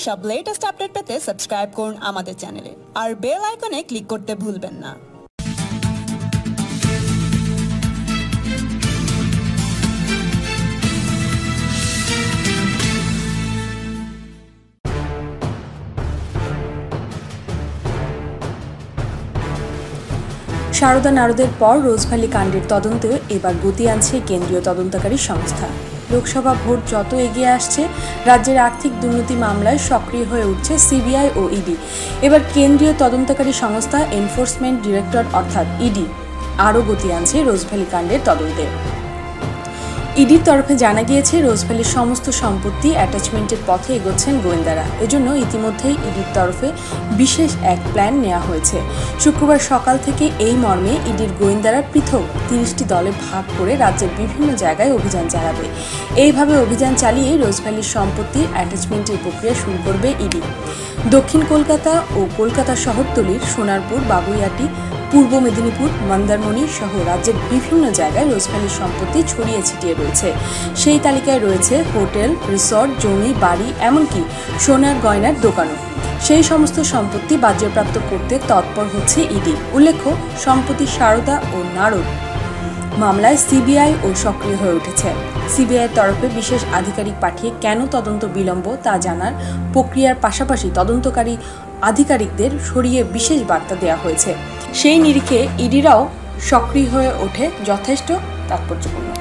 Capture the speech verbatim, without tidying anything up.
সব latest update পেতে subscribe করুন আমাদের চ্যানেলে আর বেল আইকনে ক্লিক করতে ভুলবেন না। সারদা নারদের পর রোজভ্যালি কাণ্ডের তদন্তে এবার গতি আনছে কেন্দ্রীয় তদন্তকারী সংস্থা। লোকসভা ভোট যত এগিয়ে আসছে, রাজ্যের আর্থিক দুর্নীতি মামলায় সক্রিয় হয়ে উঠছে সিবিআই ও ইডি। এবার কেন্দ্রীয় তদন্তকারী সংস্থা এনফোর্সমেন্ট ডিরেক্টরেট অর্থাৎ ইডি আরও গতি আনছে রোজভ্যালি কাণ্ডের তদন্তে। ইডির তরফে জানা গিয়েছে, রোজভ্যালির সমস্ত সম্পত্তি অ্যাটাচমেন্টের পথে এগোচ্ছেন গোয়েন্দারা। এজন্য ইতিমধ্যেই ইডির তরফে বিশেষ এক প্ল্যান নেওয়া হয়েছে। শুক্রবার সকাল থেকে এই মর্মে ইডির গোয়েন্দারা পৃথক তিরিশটি দলে ভাগ করে রাজ্যের বিভিন্ন জায়গায় অভিযান চালাবে। এইভাবে অভিযান চালিয়ে রোজভ্যালির সম্পত্তির অ্যাটাচমেন্টের প্রক্রিয়া শুরু করবে ইডি। দক্ষিণ কলকাতা ও কলকাতা শহরতলির সোনারপুর, বাগুইআটি, পূর্ব মেদিনীপুর, মন্দারমণি সহ রাজ্যের বিভিন্ন জায়গায় রোজভ্যালির সম্পত্তি ছড়িয়ে ছিটিয়ে রয়েছে। সেই তালিকায় রয়েছে হোটেল, রিসর্ট, জমি, বাড়ি, এমনকি সোনার গয়নার দোকানও। সেই সমস্ত সম্পত্তি বাজেয়াপ্ত করতে তৎপর হচ্ছে ইডি। উল্লেখ্য, সম্প্রতি সারদা ও নারদ মামলায় সিবিআই ও সক্রিয় হয়ে উঠেছে। সিবিআইয়ের তরফে বিশেষ আধিকারিক পাঠিয়ে কেন তদন্ত বিলম্ব তা জানার প্রক্রিয়ার পাশাপাশি তদন্তকারী আধিকারিকদের সরিয়ে বিশেষ বার্তা দেওয়া হয়েছে। সেই নিরিখে ইডিরাও সক্রিয় হয়ে ওঠে যথেষ্ট তাৎপর্যপূর্ণ।